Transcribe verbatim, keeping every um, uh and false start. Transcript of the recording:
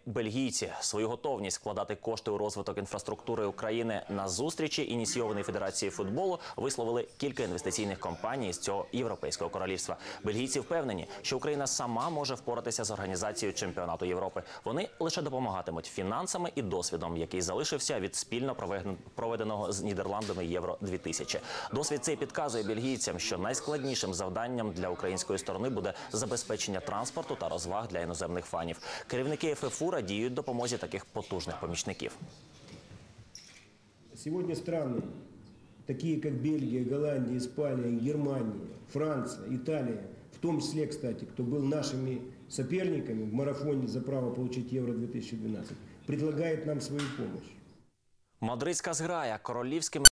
бельгійці. Свою готовність вкладати кошти у розвиток інфраструктури України на зустрічі, ініційованій Федерацією футболу, висловили кілька інвестиційних компаній з цього європейського королівства. Бельгійці впевнені, що Україна сама може впоратися з організацією чемпіонату Європи. Вони лише допомагатимуть фінансами і досвідом, який залишився від спільно проведеного з Нідерландами Євро дві тисячі. Досвід цей підказує бельгійцям, що найскладнішим завданням для української сторони буде забезпечення транспорту та розваг для іноземних фанів. Керівники еф еф у радіють допомозі таких потужних помічників. Сьогодні страны, такі як Бельгія, Голландія, Іспанія, Германія, Франція, Італія, в тому числі, кстати, хто був нашими соперниками в марафоні за право отримати Євро дві тисячі дванадцять, предлагають нам свою допомогу. Мадридська зграя королівськими